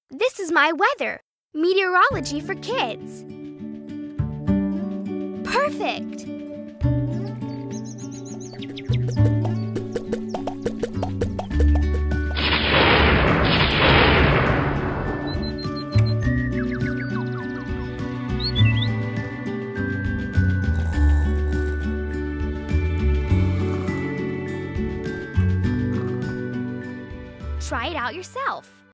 This is my weather. Meteorology for kids. Perfect! Try it out yourself.